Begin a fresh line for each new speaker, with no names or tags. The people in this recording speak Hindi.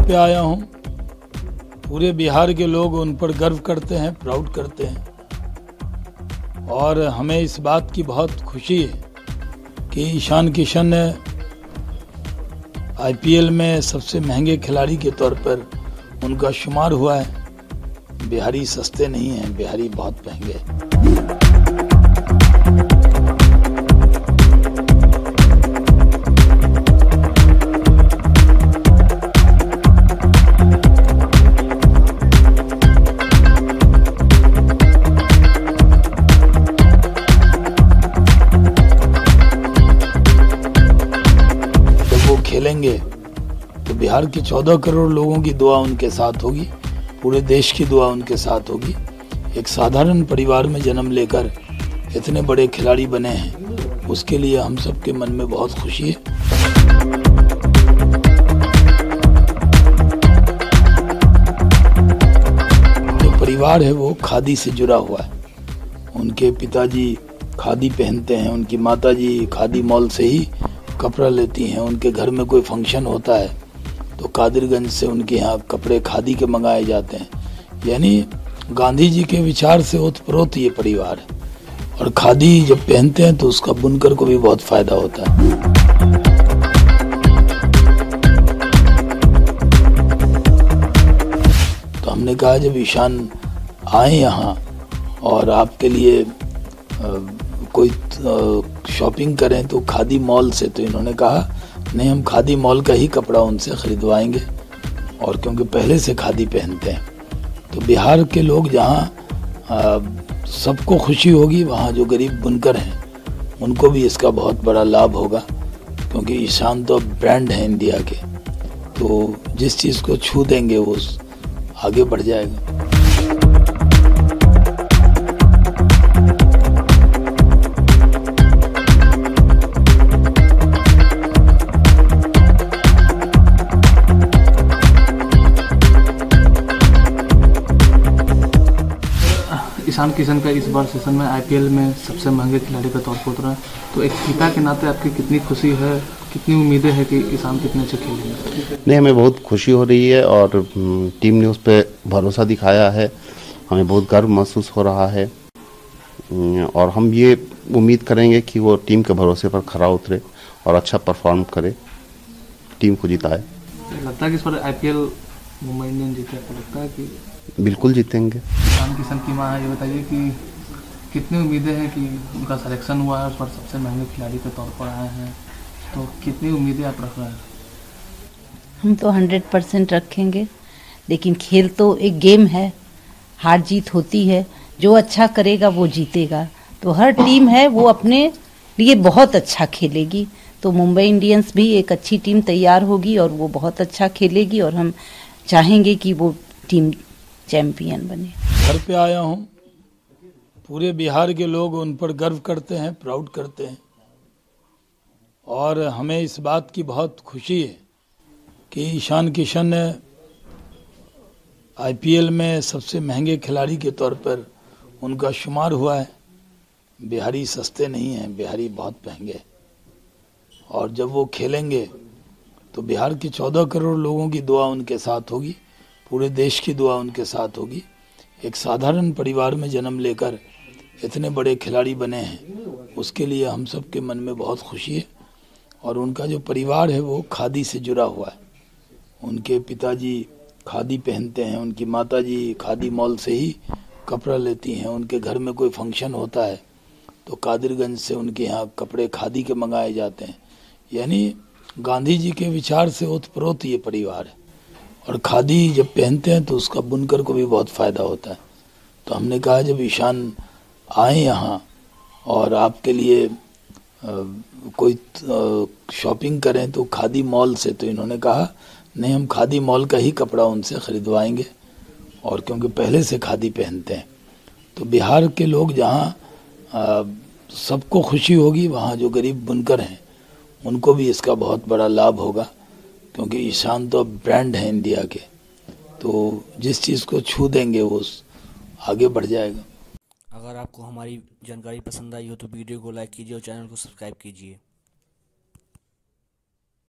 पे आया हूँ। पूरे बिहार के लोग उन पर गर्व करते हैं, प्राउड करते हैं और हमें इस बात की बहुत खुशी है कि ईशान किशन आईपीएल में सबसे महंगे खिलाड़ी के तौर पर उनका शुमार हुआ है। बिहारी सस्ते नहीं हैं, बिहारी बहुत महंगे हैं। खेलेंगे तो बिहार के 14 करोड़ लोगों की दुआ उनके साथ होगी, पूरे देश की दुआ उनके साथ होगी। एक साधारण परिवार में जन्म लेकर इतने बड़े खिलाड़ी बने हैं, उसके लिए हम सबके मन में बहुत खुशी है। जो परिवार है वो खादी से जुड़ा हुआ है। उनके पिताजी खादी पहनते हैं, उनकी माताजी खादी मॉल से ही कपड़ा लेती हैं। उनके घर में कोई फंक्शन होता है तो कादिरगंज से उनके यहाँ कपड़े खादी के मंगाए जाते हैं। यानी गांधी जी के विचार से ओतप्रोत ये परिवार है और खादी जब पहनते हैं तो उसका बुनकर को भी बहुत फायदा होता है। तो हमने कहा जब ईशान आए यहाँ और आपके लिए कोई शॉपिंग करें तो खादी मॉल से, तो इन्होंने कहा नहीं, हम खादी मॉल का ही कपड़ा उनसे खरीदवाएंगे। और क्योंकि पहले से खादी पहनते हैं तो बिहार के लोग जहाँ सबको खुशी होगी, वहाँ जो गरीब बुनकर हैं उनको भी इसका बहुत बड़ा लाभ होगा। क्योंकि ईशान तो ब्रांड है इंडिया के, तो जिस चीज़ को छू देंगे वो आगे बढ़ जाएगा।
ईशान किशन का इस बार सेशन में आईपीएल में सबसे महंगे खिलाड़ी के तौर पर उतरा, तो एक पिता के नाते आपकी कितनी खुशी है, कितनी उम्मीदें हैं कि ईशान कितने अच्छे खेलेंगे?
नहीं, हमें बहुत खुशी हो रही है और टीम ने उस पर भरोसा दिखाया है। हमें बहुत गर्व महसूस हो रहा है और हम ये उम्मीद करेंगे कि वो टीम के भरोसे पर खरा उतरे और अच्छा परफॉर्म करे, टीम को जिताए।
लगता है कि इस बार आईपीएल मुंबई इंडियंस जीते? आपको लगता है कि
बिल्कुल जीतेंगे?
ईशान किशन की माँ है, ये बताइए कि कितनी उम्मीदें हैं कि उनका सिलेक्शन हुआ है, उस पर सबसे महंगे खिलाड़ी के तौर पर आए हैं, तो कितनी उम्मीदें आप रख रहे हैं?
हम तो 100% रखेंगे, लेकिन खेल तो एक गेम है, हार जीत होती है। जो अच्छा करेगा वो जीतेगा। तो हर टीम है वो अपने लिए बहुत अच्छा खेलेगी, तो मुंबई इंडियंस भी एक अच्छी टीम तैयार होगी और वो बहुत अच्छा खेलेगी और हम चाहेंगे कि वो टीम चैंपियन बने।
घर पे आया हूँ। पूरे बिहार के लोग उन पर गर्व करते हैं, प्राउड करते हैं और हमें इस बात की बहुत खुशी है कि ईशान किशन आईपीएल में सबसे महंगे खिलाड़ी के तौर पर उनका शुमार हुआ है। बिहारी सस्ते नहीं हैं, बिहारी बहुत महंगे हैं और जब वो खेलेंगे तो बिहार के 14 करोड़ लोगों की दुआ उनके साथ होगी, पूरे देश की दुआ उनके साथ होगी। एक साधारण परिवार में जन्म लेकर इतने बड़े खिलाड़ी बने हैं, उसके लिए हम सब के मन में बहुत खुशी है। और उनका जो परिवार है वो खादी से जुड़ा हुआ है। उनके पिताजी खादी पहनते हैं, उनकी माताजी खादी मॉल से ही कपड़ा लेती हैं। उनके घर में कोई फंक्शन होता है तो कादिरगंज से उनके यहाँ कपड़े खादी के मंगाए जाते हैं। यानी गांधी जी के विचार से ओतप्रोत ये परिवार है और खादी जब पहनते हैं तो उसका बुनकर को भी बहुत फायदा होता है। तो हमने कहा जब ईशान आए यहाँ और आपके लिए कोई शॉपिंग करें तो खादी मॉल से, तो इन्होंने कहा नहीं, हम खादी मॉल का ही कपड़ा उनसे खरीदवाएंगे। और क्योंकि पहले से खादी पहनते हैं तो बिहार के लोग जहाँ सबको खुशी होगी, वहाँ जो गरीब बुनकर हैं उनको भी इसका बहुत बड़ा लाभ होगा। क्योंकि ईशान तो ब्रांड है इंडिया के, तो जिस चीज़ को छू देंगे वो आगे बढ़ जाएगा।
अगर आपको हमारी जानकारी पसंद आई हो तो वीडियो को लाइक कीजिए और चैनल को सब्सक्राइब कीजिए।